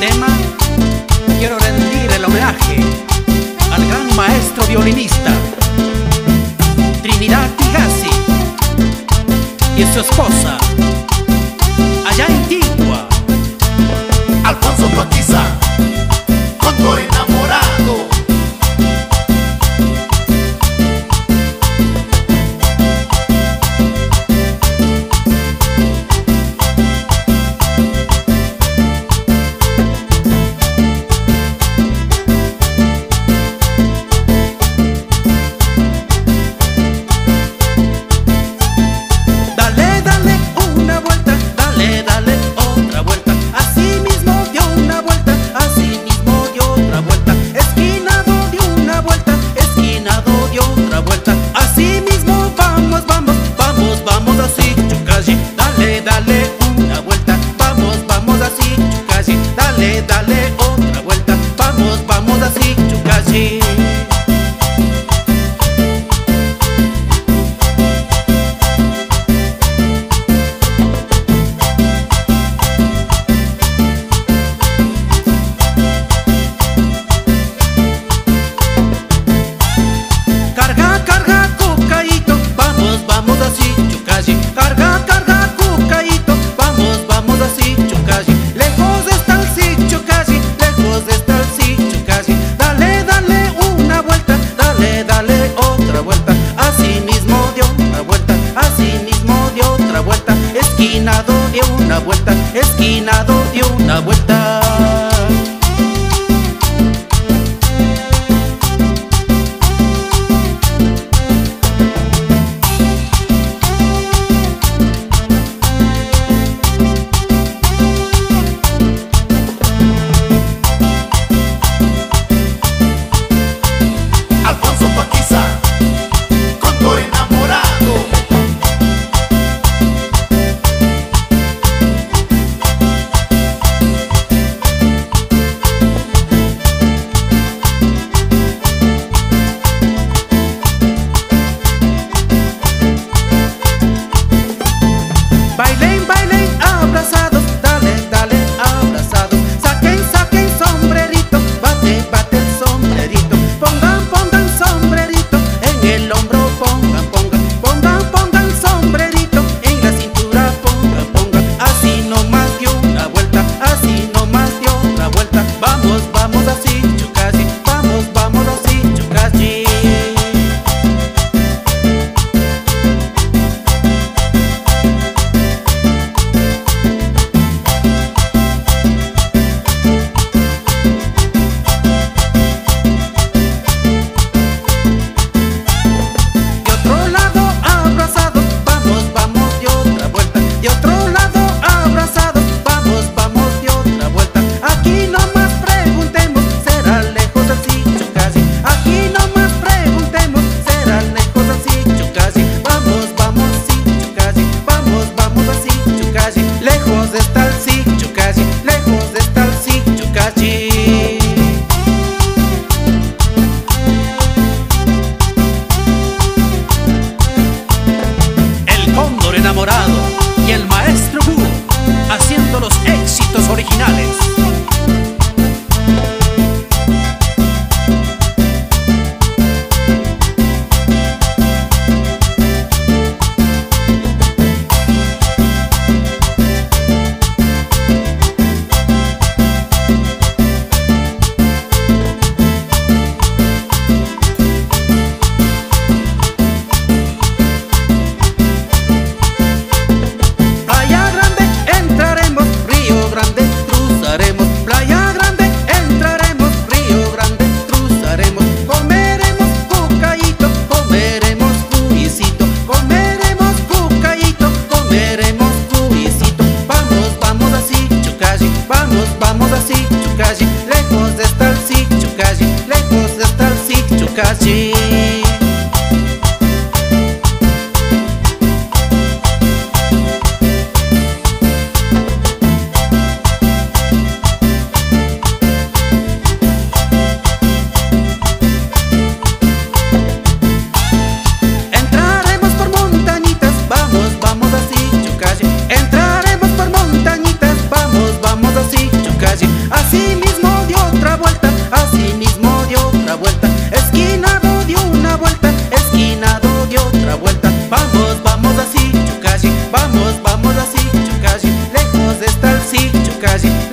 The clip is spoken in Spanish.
tema quiero rendir el homenaje al gran maestro violinista Trinidad Tigasi y su esposa allá en Tigua. Alfonso Paquiza, Cóndor enamorado. Dale otra vuelta, vamos así, Chucachi. Carga, cucaíto, vamos así, Chucachi. Carga, cucaíto, vamos así, Chucachi. Lejos está el sitio casi, lejos está el sitio casi. Dale una vuelta, dale otra vuelta. Así mismo dio una vuelta, así mismo dio otra vuelta. Esquinado dio una vuelta, esquinado dio una vuelta. Alfonso Paquiza, Cóndor enamorado. Bailen, abrazados, dale, abrazados. Saquen sombrerito, bate el sombrerito. Pongan sombrerito en el hombro, pongan sombrerito en la cintura, pongan. Así nomás dio una vuelta, así nomás dio otra vuelta. Vamos así, Chucachi, vamos así, Chucachi. Lejos está el sitio casi, lejos está el sitio casi. El cóndor enamorado y el maestro Búho haciendo los éxitos originales. Playa Grande entraremos, Río Grande cruzaremos. así mismo dio otra vuelta, así mismo dio otra vuelta. Esquinado dio una vuelta, esquinado dio otra vuelta. Vamos, vamos así, Chucashi, vamos, vamos así, Chucashi. Lejos está el Chucashi.